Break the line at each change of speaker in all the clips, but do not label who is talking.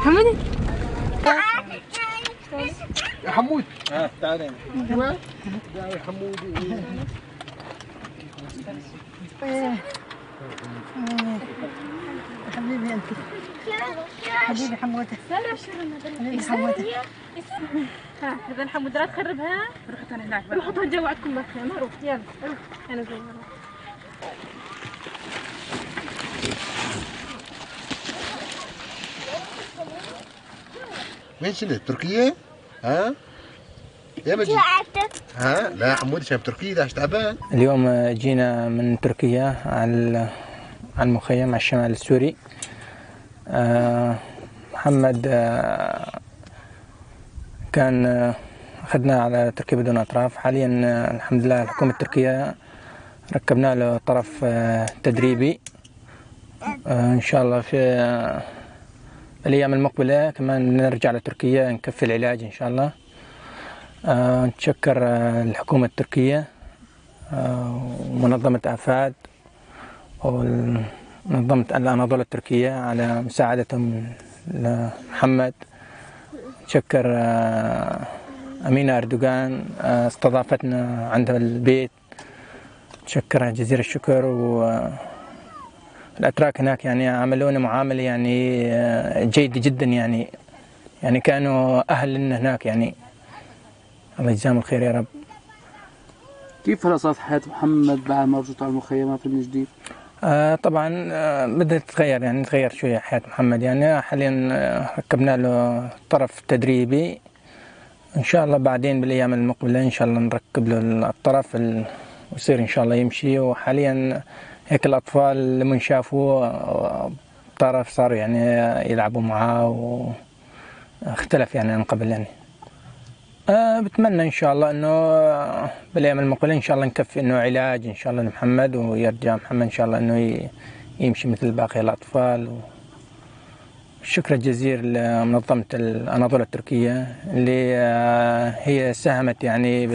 حمودي
يا حمود
تعال
ايوه يا حمودي
حبيبي انت حبيبي حموده حبيبي حموده ها هذا الحمود راح تخربها روحوا هناك روحوا جوا عندكم مكان روح يلا روح انا زي
وين شنو تركيا؟ ها؟ يا مجيد ها؟ لا يا حمودي شايف تركيا ده تعبان.
اليوم جينا من تركيا على المخيم على الشمال السوري. محمد كان أخذناه على تركيا بدون أطراف. حاليا الحمد لله الحكومة التركية ركبنا له طرف تدريبي. إن شاء الله في الأيام المقبلة كمان نرجع لتركيا نكفي العلاج إن شاء الله. نتشكر الحكومة التركية ومنظمة آفاد ومنظمة الأناضول التركية على مساعدتهم لمحمد. نتشكر أمينة أردوغان استضافتنا عندها البيت، نتشكرها جزيل الشكر. والأتراك هناك يعني عملونا معاملة يعني جيدة جدا، يعني كانوا أهل لنا هناك، يعني الله يجزاهم الخير يا رب.
كيف هلا صارت حياة محمد بعد ما رجعت على المخيمات من جديد؟
طبعا بدأت تتغير، يعني تغير شوية حياة محمد. يعني حاليا ركبنا له طرف تدريبي، إن شاء الله بعدين بالأيام المقبلة إن شاء الله نركب له الطرف ويصير إن شاء الله يمشي. وحاليا هيك الأطفال لما شافوا طرف صاروا يعني يلعبوا معاه واختلف يعني عن قبل. يعني بتمنى إن شاء الله إنه بالأيام المقبلة إن شاء الله نكفي إنه علاج إن شاء الله لمحمد، ويرجع محمد إن شاء الله إنه يمشي مثل باقي الأطفال. الشكر الجزيل لمنظمة الأناضول التركية اللي هي ساهمت يعني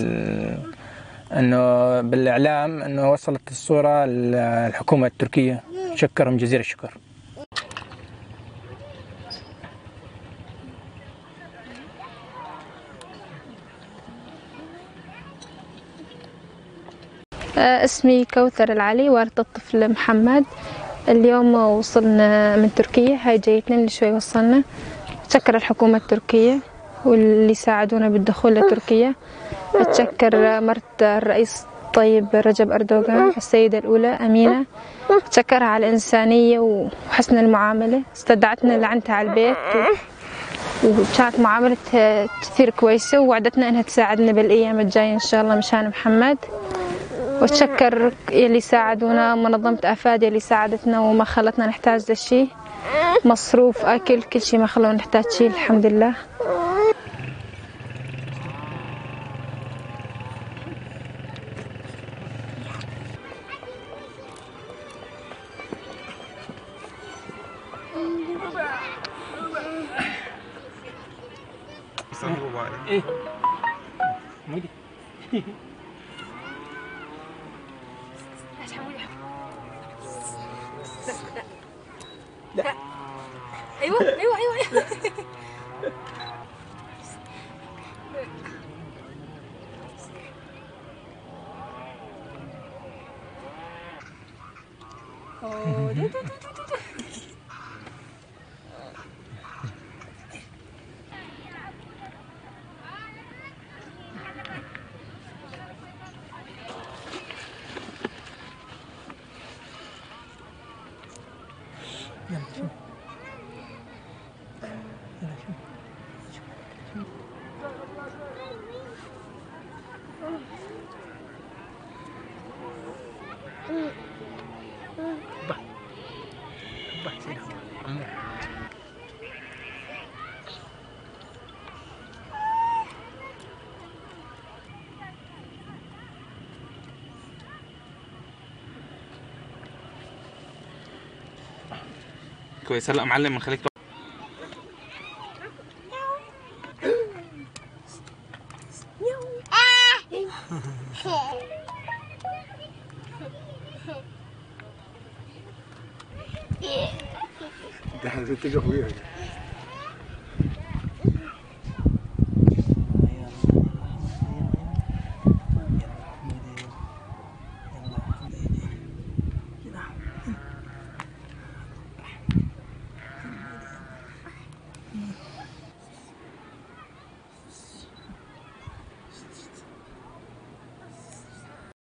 إنه بالإعلام إنه وصلت الصورة للحكومة التركية. شكرهم جزيل الشكر.
اسمي كوثر العلي، والدة الطفل محمد. اليوم وصلنا من تركيا، هاي جايتنا اللي شوي وصلنا. أتشكر الحكومة التركية واللي ساعدونا بالدخول لتركيا. أتشكر مرت الرئيس طيب رجب أردوغان، السيدة الأولى أمينة، أتشكرها على الإنسانية وحسن المعاملة. استدعتنا لعندها على البيت وكانت معاملتها كثير كويسة، ووعدتنا أنها تساعدنا بالأيام الجاية إن شاء الله مشان محمد. وأتشكر يلي ساعدونا، منظمة آفاد يلي ساعدتنا وما خلتنا نحتاج لشي، مصروف أكل كل شي ما خلونا نحتاج شي الحمد لله.
إيه
لا ايوه ايوه ايوه
كويس. هلا معلم بنخليك
ده حضرتك اخويا
مم.